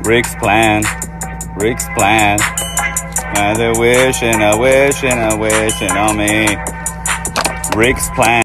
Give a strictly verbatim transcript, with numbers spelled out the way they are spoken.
Rick's plan, Rick's plan. And they're wishing, a wishing, a wishing on me. Rick's plan.